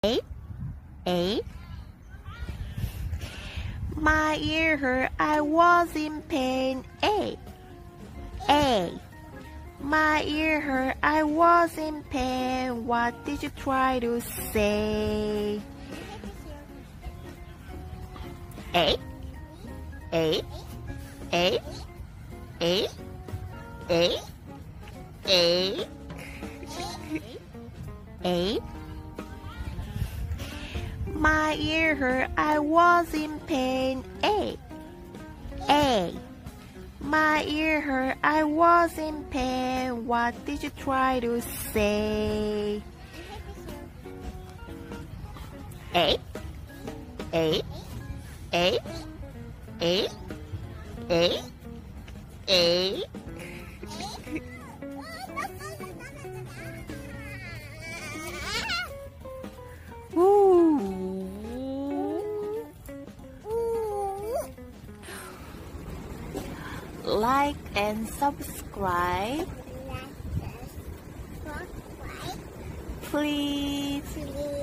A. My ear hurt, I was in pain. A. My ear hurt, I was in pain. What did you try to say? A. My ear hurt, I was in pain. A. My ear hurt, I was in pain. What did you try to say? A. Like and subscribe, please.